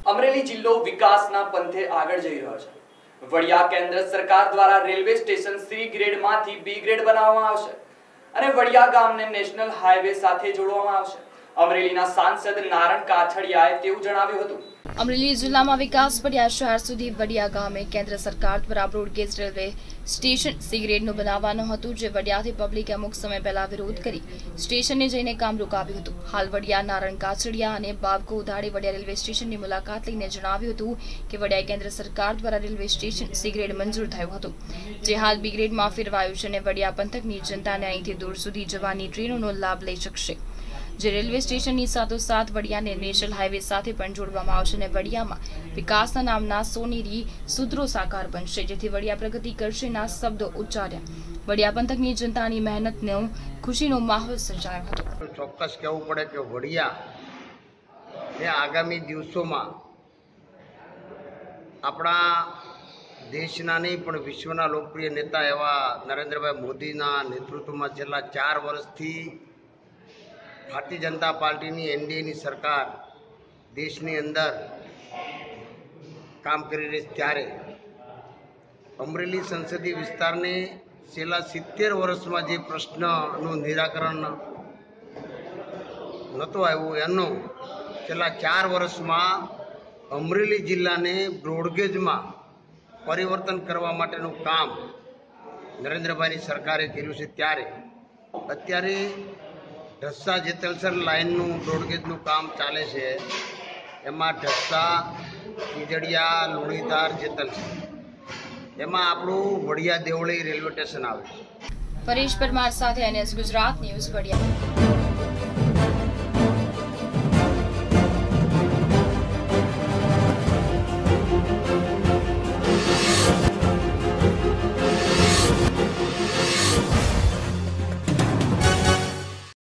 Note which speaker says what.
Speaker 1: અમરેલી જિલ્લો વિકાસના પંથે આગળ જઈ રહ્યો છે। વડિયા કેન્દ્ર સરકાર દ્વારા રેલવે સ્ટેશન સી ગ્રેડમાંથી બી ગ્રેડ બનાવવામાં આવશે અને વડિયા ગામને નેશનલ હાઈવે સાથે જોડવામાં આવશે। અમરેલીના સાંસદ નારણ કાછડિયાએ તેવું જણાવ્યું હતું।
Speaker 2: અમરેલી જિલ્લામાં વિકાસ પડ્યા શહેર સુધી વડિયા ગામે કેન્દ્ર સરકાર દ્વારા બ્રોડગેજ રેલવે સ્ટેશન સી ગ્રેડનું બનાવવાનું હતું, જે વડિયાથી પબ્લિકે અમુક સમય પહેલા વિરોધ કરી સ્ટેશનને જઈને કામ રોકાવ્યું હતું। હાલ વડિયા નારણ કાછડિયા અને બાબકો ઉધાડે વડિયા રેલવે સ્ટેશનની મુલાકાત લઈને જણાવ્યું હતું કે વડિયા કેન્દ્ર સરકાર દ્વારા રેલવે સ્ટેશન સી ગ્રેડ મંજૂર થયું હતું, જે હાલ બી ગ્રેડમાં ફેરવાયું છે અને વડિયા પંથકની જનતાને અહીંથી દૂર સુધી જવાની ટ્રેનોનો લાભ લઈ શકશે। જે રેલવે સ્ટેશનની સાથોસાથ વડિયાને નેશનલ હાઈવે સાથે પણ જોડવામાં આવશે અને વડિયામાં વિકાસના નામના સોનેરી સૂત્રો સાકાર બનશે, જેથી વડિયા પ્રગતિ કરશેના શબ્દો ઉચ્ચાર્યા। વડિયા પંથકની જનતાની મહેનતનો ખુશીનો માહોલ સર્જાયો હતો।
Speaker 3: ચોક્કસ કહેવું પડે કે વડિયા એ આગામી દિવસોમાં આપણા દેશના નહીં પણ વિશ્વના લોકપ્રિય નેતા એવા નરેન્દ્રભાઈ મોદીના નેતૃત્વમાં છેલ્લા 4 વર્ષથી ભારતીય જનતા પાર્ટીની એનડીએની સરકાર દેશની અંદર કામ કરી રહી છે, ત્યારે અમરેલી સંસદીય વિસ્તારને છેલ્લા 70 વર્ષમાં જે પ્રશ્નનું નિરાકરણ નહોતું આવ્યું એનું છેલ્લા 4 વર્ષમાં અમરેલી જિલ્લાને બ્રોડગેજમાં પરિવર્તન કરવા માટેનું કામ નરેન્દ્રભાઈની સરકારે કર્યું છે। ત્યારે અત્યારે ઢસા જેતલસર લાઇનનું બ્રોડગેજનું કામ ચાલે છે, એમાં ઢસા ખીજડીયા લુણીધાર જેતલસર એમાં આપણું વડિયા દેવળી રેલવે સ્ટેશન આવે છે।
Speaker 2: પરેશ પરમાર સાથે NS ગુજરાત ન્યૂઝ વડિયા।